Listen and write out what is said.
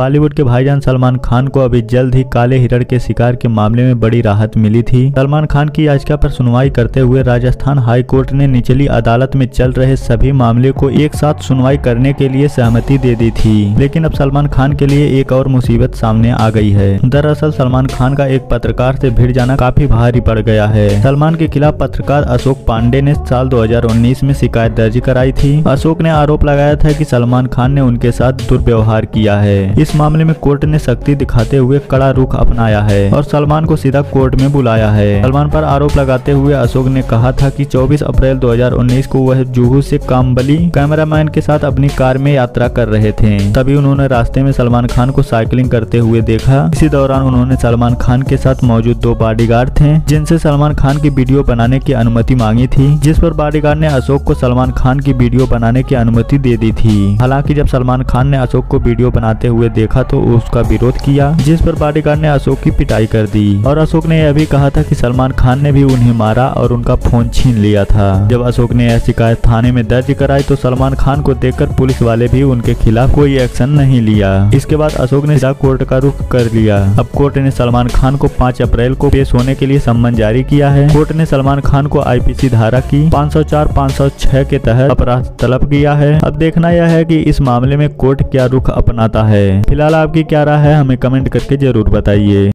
बॉलीवुड के भाईजान सलमान खान को अभी जल्द ही काले हिरण के शिकार के मामले में बड़ी राहत मिली थी। सलमान खान की याचिका पर सुनवाई करते हुए राजस्थान हाई कोर्ट ने निचली अदालत में चल रहे सभी मामले को एक साथ सुनवाई करने के लिए सहमति दे दी थी। लेकिन अब सलमान खान के लिए एक और मुसीबत सामने आ गई है। दरअसल सलमान खान का एक पत्रकार से भिड़ जाना काफी भारी पड़ गया है। सलमान के खिलाफ पत्रकार अशोक पांडे ने साल 2019 में शिकायत दर्ज कराई थी। अशोक ने आरोप लगाया था कि सलमान खान ने उनके साथ दुर्व्यवहार किया है। इस मामले में कोर्ट ने सख्ती दिखाते हुए कड़ा रुख अपनाया है और सलमान को सीधा कोर्ट में बुलाया है। सलमान पर आरोप लगाते हुए अशोक ने कहा था कि 24 अप्रैल 2019 को वह जुहू से कामबली कैमरामैन के साथ अपनी कार में यात्रा कर रहे थे। तभी उन्होंने रास्ते में सलमान खान को साइकिलिंग करते हुए देखा। इसी दौरान उन्होंने सलमान खान के साथ मौजूद 2 बॉडीगार्ड थे जिनसे सलमान खान की वीडियो बनाने की अनुमति मांगी थी, जिस पर बॉडीगार्ड ने अशोक को सलमान खान की वीडियो बनाने की अनुमति दे दी थी। हालांकि जब सलमान खान ने अशोक को वीडियो बनाते हुए देखा तो उसका विरोध किया, जिस पर बॉडीगार्ड ने अशोक की पिटाई कर दी और अशोक ने यह भी कहा था कि सलमान खान ने भी उन्हें मारा और उनका फोन छीन लिया था। जब अशोक ने यह शिकायत थाने में दर्ज कराई तो सलमान खान को देखकर पुलिस वाले भी उनके खिलाफ कोई एक्शन नहीं लिया। इसके बाद अशोक ने सीधा कोर्ट का रुख कर लिया। अब कोर्ट ने सलमान खान को 5 अप्रैल को पेश होने के लिए सम्मन जारी किया है। कोर्ट ने सलमान खान को आईपीसी धारा की 504-506 के तहत अपराध तलब किया है। अब देखना यह है कि इस मामले में कोर्ट क्या रुख अपनाता है। फिलहाल आपकी क्या राय है, हमें कमेंट करके जरूर बताइए।